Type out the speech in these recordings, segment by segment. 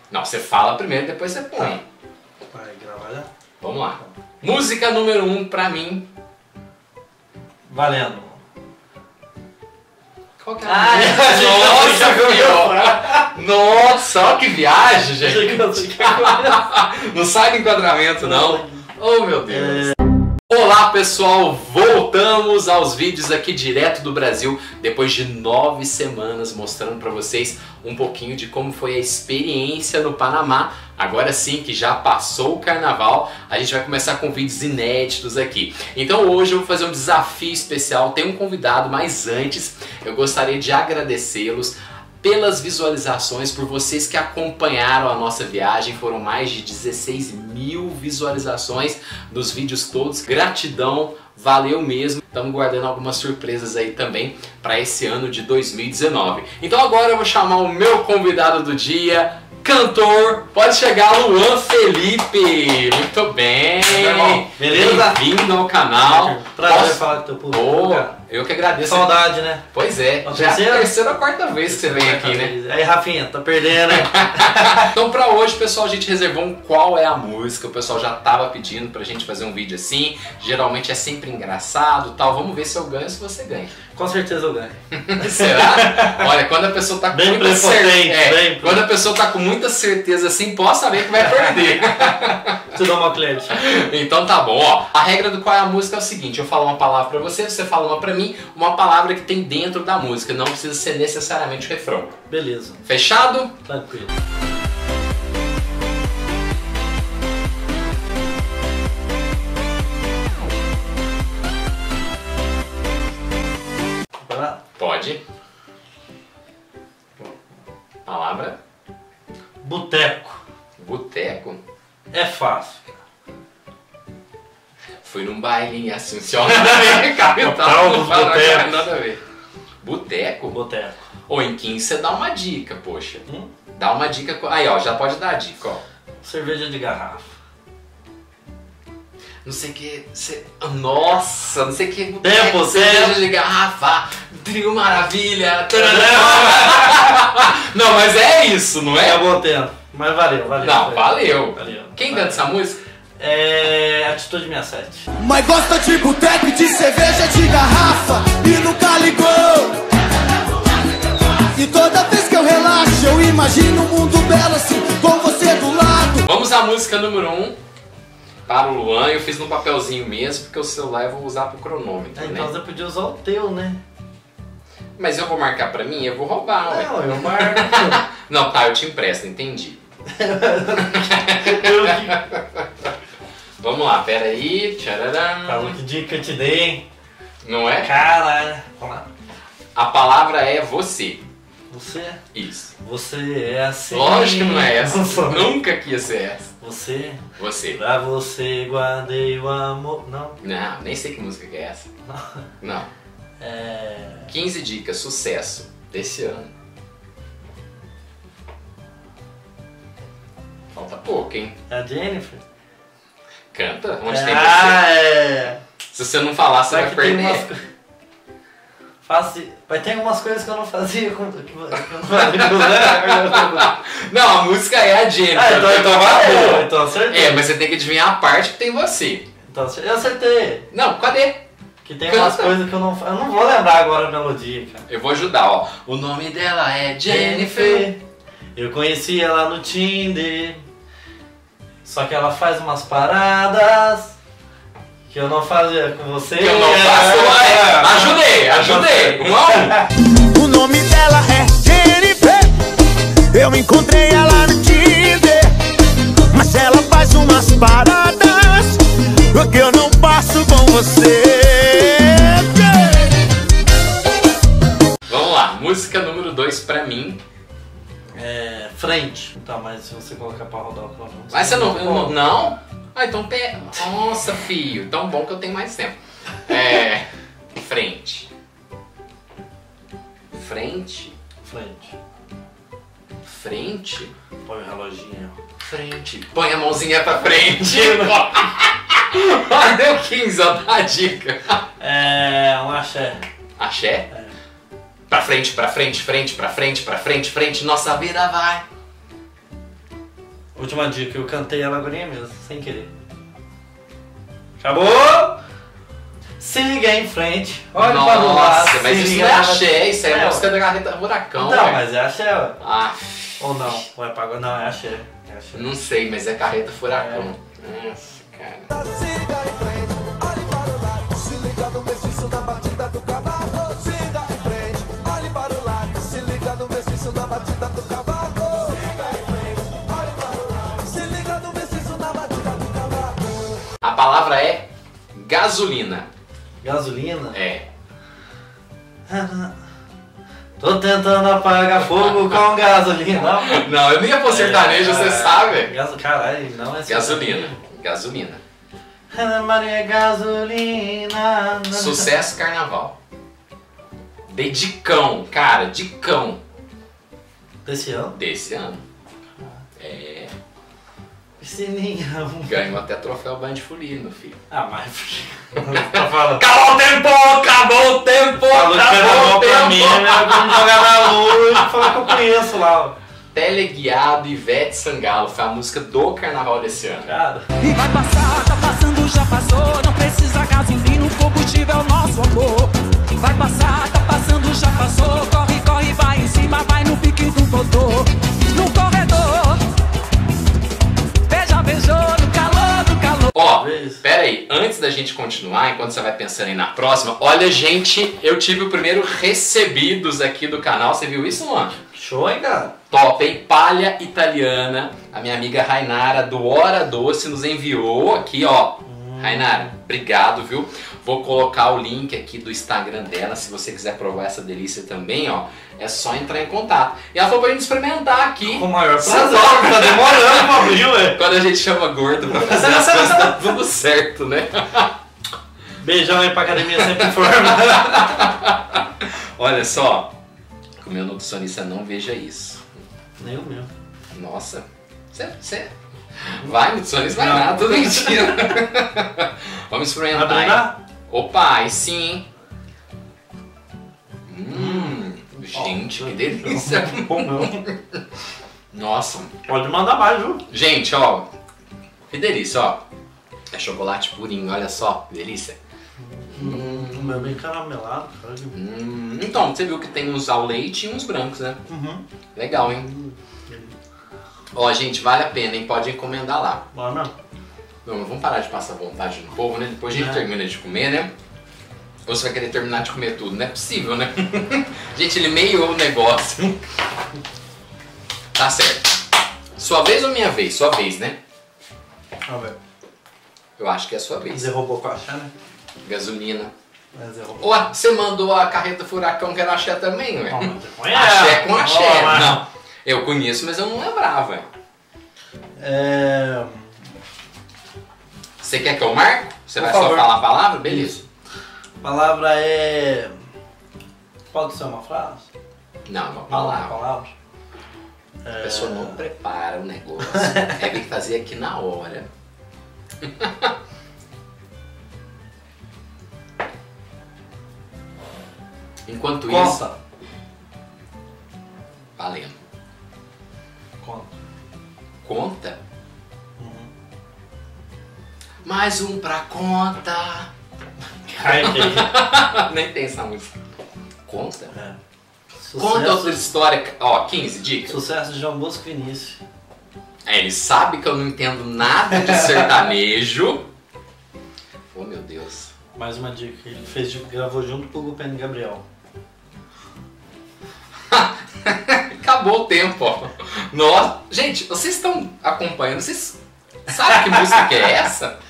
Não, você fala primeiro, depois você põe. Vai gravar já? Vamos lá. Música número 1 pra mim. Valendo. Qual que é a Nossa, nossa, olha que viagem, gente. Não sai do enquadramento, não. Oh, meu Deus. Olá, pessoal. Voltamos aos vídeos aqui direto do Brasil, depois de 9 semanas, mostrando pra vocês um pouquinho de como foi a experiência no Panamá. Agora sim que já passou o carnaval, a gente vai começar com vídeos inéditos aqui. Então hoje eu vou fazer um desafio especial, tem um convidado, mas antes eu gostaria de agradecê-los pelas visualizações, por vocês que acompanharam a nossa viagem. Foram mais de 16 mil visualizações dos vídeos todos. Gratidão, valeu mesmo. Estamos guardando algumas surpresas aí também para esse ano de 2019. Então agora eu vou chamar o meu convidado do dia, cantor, pode chegar, Luan Felipe. Muito bem. Beleza? Bem-vindo ao canal. Prazer falar com o teu público. Eu que agradeço. Saudade, né? Pois é, já é a terceira ou quarta vez que você vem aqui, né? Aí, Rafinha, tá perdendo, né? Então pra hoje, pessoal, a gente reservou um qual é a música. O pessoal já tava pedindo pra gente fazer um vídeo assim. Geralmente é sempre engraçado e tal. Vamos ver se eu ganho ou se você ganha. Com certeza eu ganho. Será? Olha, quando a pessoa tá com muita certeza, quando a pessoa tá com muita certeza assim, pode saber que vai perder. Tu dá uma colher. Então tá bom, ó. A regra do qual é a música é o seguinte: eu falo uma palavra pra você, você fala uma pra mim, uma palavra que tem dentro da música, não precisa ser necessariamente o refrão. Beleza. Fechado? Tranquilo. Pode. Palavra? Boteco. Boteco. É fácil. Fui num baile em Assunção, nada a ver, capital do Paraná, nada a ver. Boteco? Boteco. Ou em 15 você dá uma dica, poxa. Dá uma dica. Aí, ó, já pode dar a dica, ó. Cerveja de garrafa. Não sei o que. Nossa, não sei o que. Tempo, cerveja de garrafa. Trio Maravilha. Não, mas é isso, não é? É bom tempo. Mas valeu. Não, valeu. Quem canta essa música? É Atitude 67. Mas gosta de boteco e de cerveja de garrafa e nunca ligou. E toda vez que eu relaxo eu imagino um mundo belo assim, com você do lado. Vamos à música número 1 para o Luan. Eu fiz num papelzinho mesmo, porque o celular eu vou usar pro cronômetro, né? Então você podia usar o teu, né? Mas eu vou marcar pra mim? Eu vou roubar, ué. Não, eu marco. Não, tá, eu te empresto, entendi. Vamos lá, pera aí. Tchararam. Falou que dica eu te dei, hein? Não é? Caralho. Vamos lá. A palavra é você. Você? Isso. Você é assim. Lógico que não é essa. Nunca que ia ser essa. Você? Você. Pra você guardei o amor. Não? Não, nem sei que música que é essa. Não. 15 dicas, sucesso desse ano. Falta pouco, hein? É a Jennifer? Canta, onde tem você. Se você não falar, você vai perder. Vai ter algumas coisas que eu não fazia com Não, a música é a Jennifer. Então valeu. Então acertei. É, mas você tem que adivinhar a parte que tem você. Então eu acertei. Não, cadê? Que tem umas coisas que eu não vou lembrar agora a melodia, cara. Eu vou ajudar, ó. O nome dela é Jennifer. Eu conheci ela no Tinder. Só que ela faz umas paradas que eu não fazia com você. Que eu não faço. Ajudei. 1 a 1. O nome dela é Jennifer. Eu encontrei ela no Tinder. Mas ela faz umas paradas que eu não passo com você. Vamos lá, música número 2 pra mim. Frente. Tá, mas se você colocar pra rodar o cronômetro. Mas você não? Não? Ah, então pega. Nossa, filho, tão bom que eu tenho mais tempo. Frente. Frente. Frente. Põe o reloginho. Frente. Põe a mãozinha pra frente. Deu 15, ó, dá a dica. Um axé. Axé? Pra frente, frente, nossa vida vai. Última dica, eu cantei ela agora mesmo, sem querer. Acabou? Siga em frente, olha para o lado. Nossa, mas isso não é axé, isso é música da Carreta Furacão. Não, mas é axé, ué. Ah, Ou não? Ou é pagode? Não, é axé. não sei, mas é Carreta Furacão. Nossa, cara. Siga em frente, olhe para o lado. Se liga no mestiço da batida do cavalo. Siga em frente, olhe para o lado. Se liga no mestiço da batida do cavalo. Siga em frente, olhe para o lado. Se liga no mestiço da batida do cavalo. A palavra é gasolina. Gasolina? É. Tô tentando apagar fogo com gasolina. Não, eu nem ia pôr sertanejo, você sabe. Caralho, não é Gasolina. Gasolina. Ana Maria Gasolina. Sucesso Carnaval. Dedicão, cara, dicão. Desse ano? Desse ano. É. Piscininha. Ganhou até troféu Band Folia, meu filho. Ah, mas. Tá falando. Acabou o tempo! Acabou o tempo! Falou que Acabou carnaval o pra mim, né? tempo! Vamos jogar na lua e falar que eu conheço lá, ó. Teleguiado Ivete Sangalo foi a música do carnaval desse ano. Cara. E vai passar, tá passando, já passou. Não precisa gasolina, o combustível é o nosso amor. Vai passar, tá passando, já passou. Corre, corre, vai em cima, vai no pique do botô. No corredor, beija, beijou, no calor, no calor. Ó, pera aí, antes da gente continuar, enquanto você vai pensando aí na próxima, olha, gente, eu tive o primeiro recebidos aqui do canal, você viu isso, mano? Show, hein, cara? Top, hein? Palha Italiana, a minha amiga Rainara do Hora Doce nos enviou aqui, ó. Rainara, obrigado, viu? Vou colocar o link aqui do Instagram dela, se você quiser provar essa delícia também, ó. É só entrar em contato. E ela falou pra gente experimentar aqui. Com o maior prazer, tá demorando pra abrir, ué. Quando a gente chama gordo pra fazer as coisas, tá tudo certo, né? Beijão aí pra academia sempre em forma. Olha só, que o meu nutricionista não veja isso. Nem o meu. Nossa, você vai, nutricionista, vai nada, tudo mentira. Vamos experimentar, Vai hein? brindar? Opa, aí sim. Gente, que delícia. Bom, meu. Nossa. Pode mandar mais, viu? Gente, ó, que delícia, ó. É chocolate purinho, olha só, que delícia. O meu é bem caramelado, cara. Então, você viu que tem uns ao leite e uns brancos, né? Legal, hein? Ó, gente, vale a pena, hein? Pode encomendar lá. Bora mesmo. Não, vamos parar de passar vontade no povo, né? Depois a gente termina de comer, né? Ou você vai querer terminar de comer tudo? Não é possível, né? Gente, ele meiou o negócio. Tá certo. Sua vez ou minha vez? Sua vez, né? Vamos ver. Eu acho que é a sua vez. Você roubou com a axé, né? Gasolina. Mas você roubou. Ué, você mandou a Carreta Furacão que era axé também, ué? Não, mas você conhece. Axé com axé. Ó, mas- Não, eu conheço, mas eu não lembrava. Você quer que eu marque? Você vai Por só favor. falar a palavra? Beleza. A palavra é... Pode ser uma frase? Não, uma Não, uma palavra. palavra. A pessoa não prepara o negócio. É tem que fazer aqui na hora. Enquanto isso... Conta. Valendo. Conta. Conta? Mais um pra conta. Ai, que... Nem tem essa música. Conta? É. Conta outra história. Ó, 15 dicas. Sucesso de João Bosco e Vinícius. É, ele sabe que eu não entendo nada de sertanejo. Oh, meu Deus. Mais uma dica. Ele fez, gravou junto com o Penny e Gabriel. Acabou o tempo, ó. Nossa. Gente, vocês estão acompanhando? Vocês sabem que música que é essa?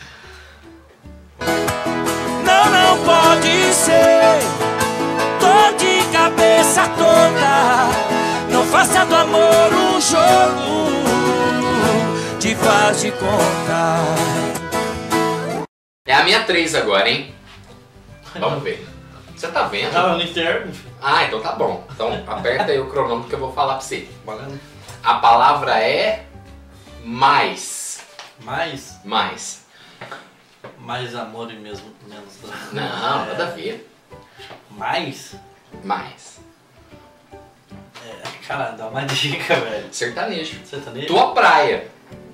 Não, não pode ser. Tô de cabeça toda. Não faça do amor um jogo de faz de conta. É a minha 3 agora, hein? Vamos ver. Você tá vendo? Ah, no interno. Ah, então tá bom. Então aperta aí o cronômetro que eu vou falar pra você. Valendo. A palavra é mais. Mais? Mais. Mais amor e mesmo menos drama. Não, nada a ver. Mais? Mais. Cara, dá uma dica, velho. Sertanejo. Sertanejo? Tua praia.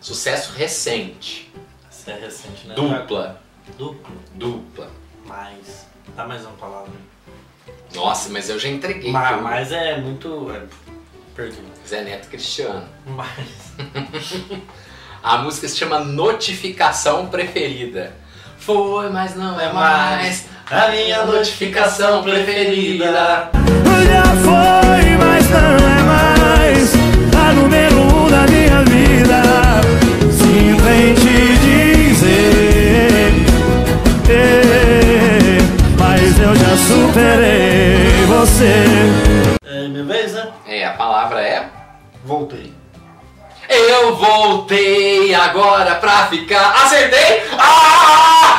Sucesso recente. Isso é recente, né? Dupla. Dupla. Mais. Dá mais uma palavra. Nossa, mas eu já entreguei. Mas é muito... perdi. Zé Neto Cristiano. Mais. A música se chama Notificação Preferida. Foi, mas não é mais a minha notificação preferida. Já foi, mas não é mais a número 1 da minha vida. Simplesmente dizer, mas eu já superei você. É minha vez, né? A palavra é... Voltei. Eu voltei agora pra ficar... Acertei! Ah!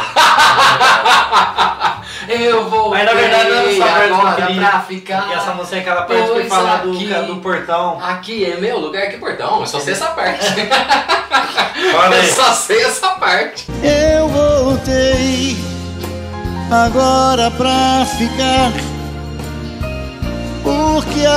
Eu voltei Mas na verdade não é essa parte agora que eu queria. pra ficar... E essa música é aquela parte que Pois fala aqui. do portão. Aqui é meu lugar, que portão? Eu só sei essa parte. Olha aí. Eu só sei essa parte. Eu voltei agora pra ficar, porque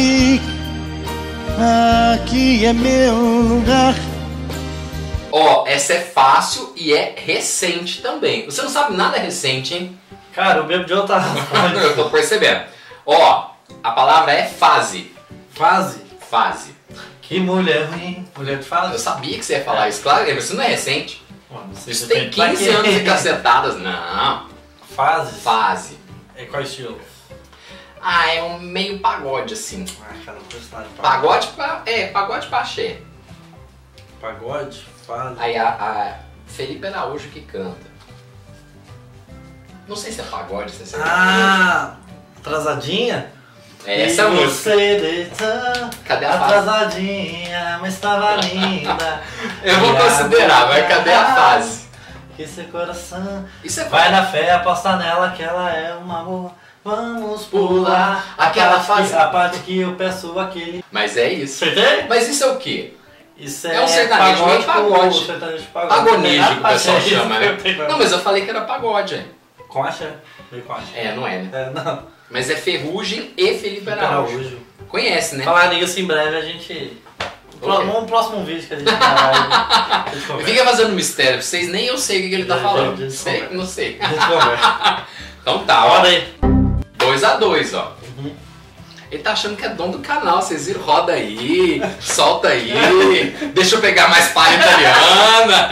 aqui é meu lugar. Ó, essa é fácil e é recente também. Você não sabe nada recente, hein? Cara, o bebo de outra Eu tô percebendo. Ó, a palavra é fase. Fase? Fase. Que mulher ruim. Mulher de fase? Eu sabia que você ia falar isso, claro, mas isso não é recente. Isso tem depende pra 15 quê? anos de cacetadas. Não. Fase? Fase. É qual estilo? Ah, é um meio pagode, assim. Ah, cara, não conheço nada de Pagode pra... pagode pra axé. Pagode? Fase? Aí a Felipe Araújo que canta. Não sei se é pagode, se é sertanejo. Ah, atrasadinha? Essa é a música. Você deitou, Cadê a fase? atrasadinha, mas estava linda. Eu vou considerar, mas cadê a fase? Que seu coração Isso é vai na fé, aposta nela que ela é um amor. Vamos pular aquela fase. A parte que eu peço aquele. Mas é isso. Acertei? Mas isso é o quê? Isso É um sertanejo meio pagode. Sertanejo pagode. Pagonejo que o Não é pessoal axé, chama, né? não. Não, mas eu falei que era pagode, é. Com axé. Meio com axé. Não é, né? É, não. Mas é Ferrugem e Felipe Araújo. Conhece, né? Falar nisso em breve a gente... No próximo vídeo que a gente vai... Fica fazendo mistério, vocês nem eu sei o que ele tá falando. Sei, não sei. A gente conversa. Então tá, ó. Roda aí. 2-2, ó. Ele tá achando que é dono do canal, vocês viram? Roda aí, solta aí, deixa eu pegar mais palha italiana.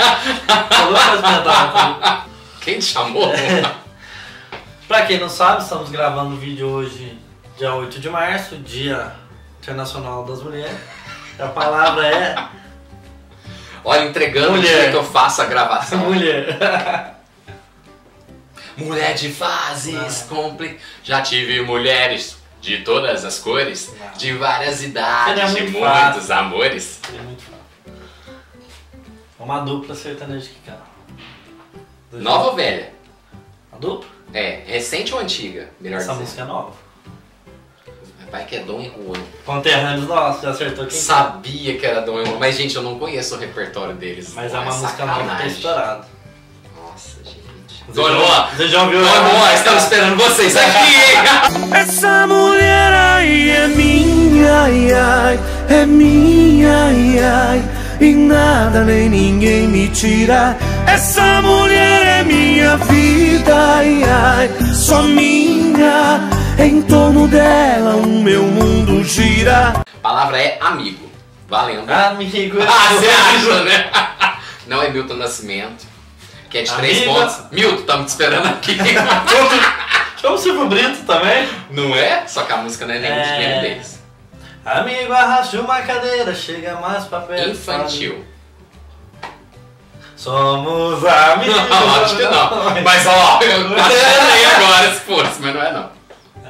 Quem te chamou? Pra quem não sabe, estamos gravando o vídeo hoje, dia 8 de março, Dia Internacional das Mulheres. A palavra é... Olha, entregando o dia que eu faço a gravação. Mulher. Mulher de fases, já tive mulheres de todas as cores, de várias idades, de muitos amores. É muito fácil. Uma dupla sertaneja que canta. Nova ou velha? Uma dupla? É, recente ou antiga? Melhor Essa dizer. música é nova. Pai que é Dom e Juan. Conterrâneos nossos, já acertou quem Sabia que era Dom e Juan, mas gente, eu não conheço o repertório deles. Mas é uma música nova que tá estourada. Nossa, gente. Dom e Juan, você já ouviu? Dom e Juan, estamos esperando vocês aqui! Essa mulher aí é minha, ai, ai, é minha, ai, ai, e nada nem ninguém me tira. Essa mulher é minha vida, ai, ai, só minha. Em torno dela o meu mundo gira. A palavra é amigo. Valendo. Amigo. Você acha, né? Não é Milton Nascimento. Que é de 3 pontos. Milton, estamos te esperando aqui. Chama o Silvio Brito também. Não é? Só que a música não é nem deles. Amigo, arraste uma cadeira, chega mais pra perto. Infantil. Somos amigos. Não, acho que não. Mas ó, eu achei agora se fosse, mas não é não.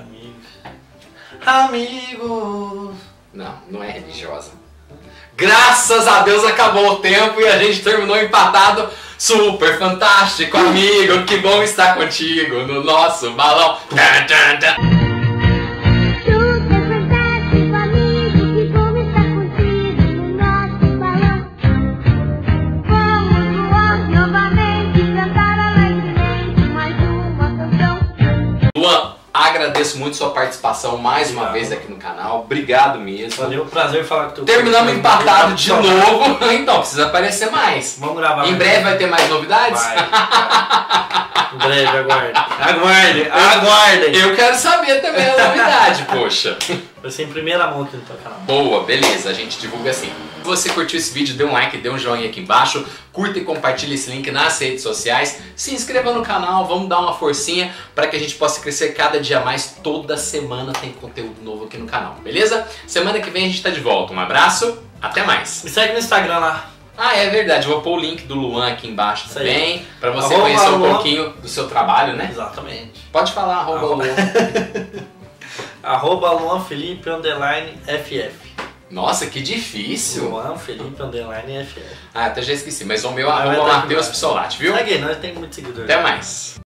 Amigos. Não, não é religiosa. Graças a Deus acabou o tempo e a gente terminou empatado. Super fantástico, amigo. Que bom estar contigo no nosso balão. Tan, tan, tan. Super fantástico, amigo. Que bom estar contigo no nosso balão. Vamos voar novamente, cantar alegremente mais uma canção. Luan, agradeço muito sua participação mais uma vez aqui no canal. Obrigado mesmo. Valeu, prazer falar com tu. Terminamos empatado de novo. Então, precisa aparecer mais. Vamos gravar. Em breve vai ter mais novidades? Vai. Em breve, aguardem. Eu quero saber também a novidade, poxa. Vai ser em primeira mão aqui no teu canal. Boa, beleza, a gente divulga assim. Se você curtiu esse vídeo, dê um like, dê um joinha aqui embaixo, curta e compartilha esse link nas redes sociais, se inscreva no canal, vamos dar uma forcinha para que a gente possa crescer cada dia mais. Toda semana tem conteúdo novo aqui no canal, beleza? Semana que vem a gente tá de volta. Um abraço, até mais. Me segue no Instagram lá. Ah, é verdade, vou pôr o link do Luan aqui embaixo Isso também, para você Arroba conhecer um Luan. pouquinho do seu trabalho, né? Exatamente. Pode falar, arroba Luan. Arroba Luan Felipe _FF. Nossa, que difícil. Luan Felipe _FF. Ah, até já esqueci, mas o meu Vai arroba estar Matheus aqui, Psolati, viu? Segue aí, nós temos muito seguidor. Até mais.